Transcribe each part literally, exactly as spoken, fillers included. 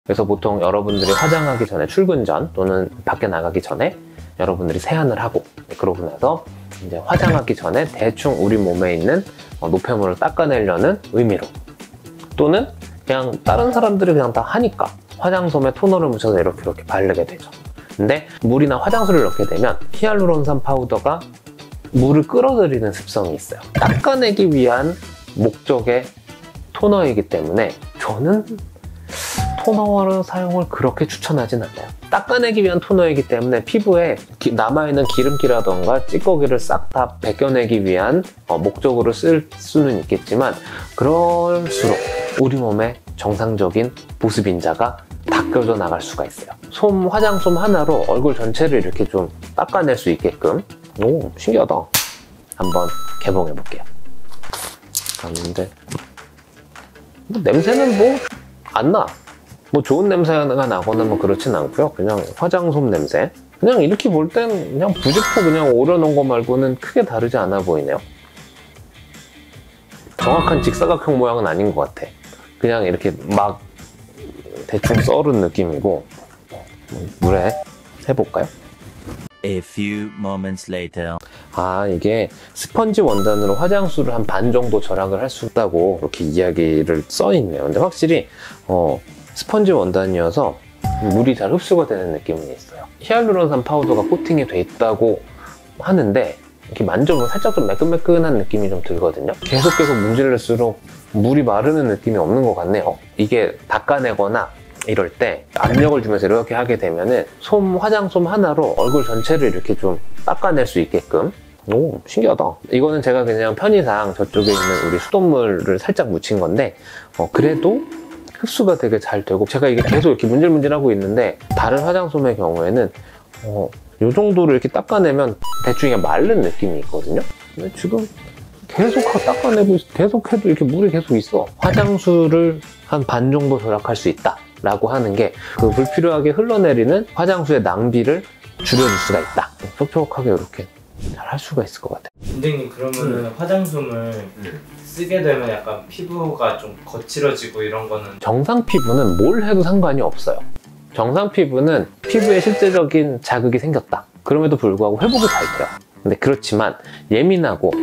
그래서 보통 여러분들이 화장하기 전에, 출근 전 또는 밖에 나가기 전에 여러분들이 세안을 하고, 그러고 나서 이제 화장하기 전에 대충 우리 몸에 있는 노폐물을 닦아내려는 의미로, 또는 그냥 다른 사람들이 그냥 다 하니까 화장솜에 토너를 묻혀서 이렇게 이렇게 바르게 되죠. 근데 물이나 화장수를 넣게 되면 히알루론산 파우더가 물을 끌어들이는 습성이 있어요. 닦아내기 위한 목적의 토너이기 때문에 저는 토너를 사용을 그렇게 추천하진 않아요. 닦아내기 위한 토너이기 때문에 피부에 남아있는 기름기라던가 찌꺼기를 싹 다 벗겨내기 위한 목적으로 쓸 수는 있겠지만, 그럴수록 우리 몸의 정상적인 보습 인자가 닦여져 나갈 수가 있어요. 솜, 화장솜 하나로 얼굴 전체를 이렇게 좀 닦아낼 수 있게끔. 오, 신기하다. 한번 개봉해 볼게요. 근데 뭐 냄새는 뭐 안 나. 뭐 좋은 냄새가 나거나 뭐 그렇진 않고요. 그냥 화장솜 냄새. 그냥 이렇게 볼 땐 그냥 부직포 그냥 오려놓은 거 말고는 크게 다르지 않아 보이네요. 정확한 직사각형 모양은 아닌 것 같아. 그냥 이렇게 막 대충 썰은 느낌이고. 물에 해볼까요? A few moments later. 아, 이게 스펀지 원단으로 화장수를 한 반 정도 절약을 할 수 있다고 이렇게 이야기를 써 있네요. 근데 확실히 어, 스펀지 원단이어서 물이 잘 흡수가 되는 느낌이 있어요. 히알루론산 파우더가 코팅이 돼 있다고 하는데 이렇게 만져보면 살짝 좀 매끈매끈한 느낌이 좀 들거든요. 계속 계속 문질를수록 물이 마르는 느낌이 없는 것 같네요. 이게 닦아내거나 이럴 때 압력을 주면서 이렇게 하게 되면은 솜, 화장솜 하나로 얼굴 전체를 이렇게 좀 닦아낼 수 있게끔. 오, 신기하다. 이거는 제가 그냥 편의상 저쪽에 있는 우리 수돗물을 살짝 묻힌 건데 어, 그래도 흡수가 되게 잘 되고, 제가 이게 계속 이렇게 문질문질하고 있는데 다른 화장솜의 경우에는 어, 이 정도로 이렇게 닦아내면 대충 그냥 마른 느낌이 있거든요. 근데 지금 계속 닦아내고 계속 해도 이렇게 물이 계속 있어. 화장수를 한 반 정도 절약할 수 있다 라고 하는 게 그 불필요하게 흘러내리는 화장수의 낭비를 줄여줄 수가 있다. 촉촉하게 이렇게 잘 할 수가 있을 것 같아요. 선생님, 그러면은 음. 화장솜을 음. 쓰게 되면 약간 피부가 좀 거칠어지고 이런 거는? 정상 피부는 뭘 해도 상관이 없어요. 정상 피부는 피부에 실제적인 자극이 생겼다. 그럼에도 불구하고 회복이 잘 돼요. 근데 그렇지만 예민하고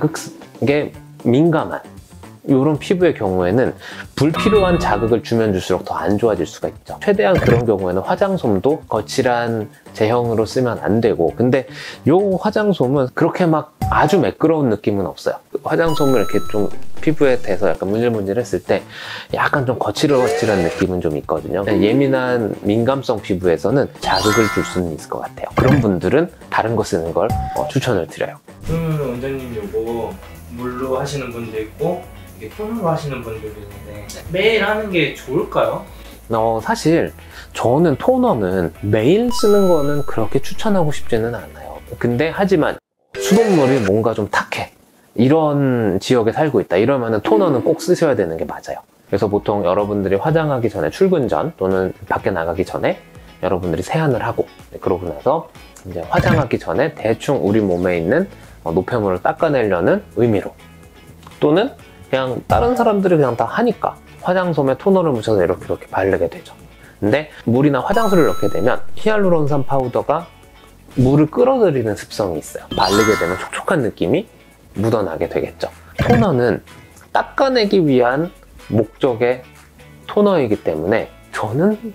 자극에 민감한 이런 피부의 경우에는 불필요한 자극을 주면 줄수록 더 안 좋아질 수가 있죠. 최대한 그런 경우에는 화장솜도 거칠한 제형으로 쓰면 안 되고, 근데 이 화장솜은 그렇게 막 아주 매끄러운 느낌은 없어요. 화장솜을 이렇게 좀 피부에 대서 약간 문질문질 했을 때 약간 좀 거칠어거칠한 느낌은 좀 있거든요. 예민한 민감성 피부에서는 자극을 줄 수는 있을 것 같아요. 그런 분들은 다른 거 쓰는 걸 어, 추천을 드려요. 그러면 원장님, 요거 물로 하시는 분도 있고 이게 토너로 하시는 분들도 있는데 매일 하는 게 좋을까요? 어, 사실 저는 토너는 매일 쓰는 거는 그렇게 추천하고 싶지는 않아요. 근데 하지만 수돗물이 뭔가 좀 탁해, 이런 지역에 살고 있다 이러면은 토너는 꼭 쓰셔야 되는 게 맞아요. 그래서 보통 여러분들이 화장하기 전에, 출근 전 또는 밖에 나가기 전에 여러분들이 세안을 하고, 그러고 나서 이제 화장하기 전에 대충 우리 몸에 있는 노폐물을 닦아내려는 의미로, 또는 그냥 다른 사람들이 그냥 다 하니까 화장솜에 토너를 묻혀서 이렇게 이렇게 바르게 되죠. 근데 물이나 화장수를 넣게 되면 히알루론산 파우더가 물을 끌어들이는 습성이 있어요. 바르게 되면 촉촉한 느낌이 묻어나게 되겠죠. 토너는 닦아내기 위한 목적의 토너이기 때문에 저는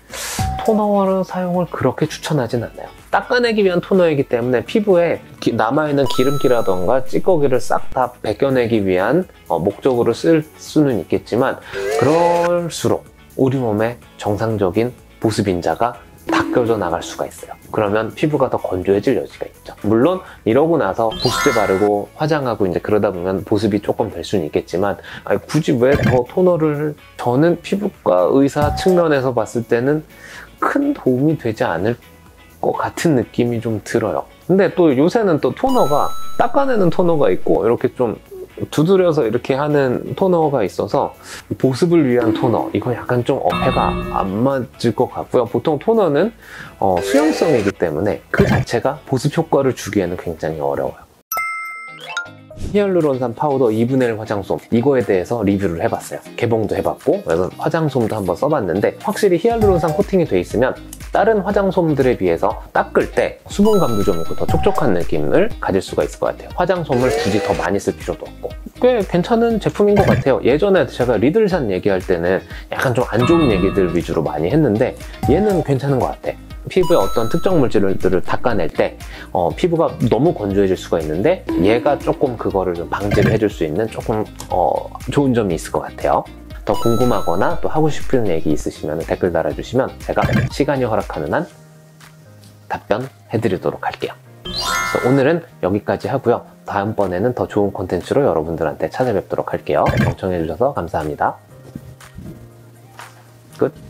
토너를 사용을 그렇게 추천하진 않아요. 닦아내기 위한 토너이기 때문에 피부에 기, 남아있는 기름기라던가 찌꺼기를 싹 다 벗겨내기 위한 어, 목적으로 쓸 수는 있겠지만, 그럴수록 우리 몸의 정상적인 보습 인자가 닦여져 나갈 수가 있어요. 그러면 피부가 더 건조해질 여지가 있죠. 물론 이러고 나서 보습제 바르고 화장하고 이제 그러다 보면 보습이 조금 될 수는 있겠지만, 아니, 굳이 왜 더 토너를, 저는 피부과 의사 측면에서 봤을 때는 큰 도움이 되지 않을 것 같은 느낌이 좀 들어요. 근데 또 요새는 또 토너가 닦아내는 토너가 있고 이렇게 좀 두드려서 이렇게 하는 토너가 있어서 보습을 위한 토너, 이건 약간 좀 어폐가 안 맞을 것 같고요. 보통 토너는 어, 수용성이기 때문에 그 자체가 보습 효과를 주기에는 굉장히 어려워요. 히알루론산 파우더 이분의 일 화장솜, 이거에 대해서 리뷰를 해봤어요. 개봉도 해봤고 그래서 화장솜도 한번 써봤는데 확실히 히알루론산 코팅이 돼 있으면 다른 화장솜들에 비해서 닦을 때 수분감도 좀 있고 더 촉촉한 느낌을 가질 수가 있을 것 같아요. 화장솜을 굳이 더 많이 쓸 필요도 없고 꽤 괜찮은 제품인 것 같아요. 예전에 제가 리들산 얘기할 때는 약간 좀 안 좋은 얘기들 위주로 많이 했는데 얘는 괜찮은 것 같아. 피부에 어떤 특정 물질들을 닦아낼 때 어, 피부가 너무 건조해질 수가 있는데 얘가 조금 그거를 좀 방지를 해줄 수 있는 조금 어, 좋은 점이 있을 것 같아요. 더 궁금하거나 또 하고 싶은 얘기 있으시면 댓글 달아주시면 제가 시간이 허락하는 한 답변 해드리도록 할게요. 그래서 오늘은 여기까지 하고요. 다음번에는 더 좋은 콘텐츠로 여러분들한테 찾아뵙도록 할게요. 경청해주셔서 감사합니다. 끝.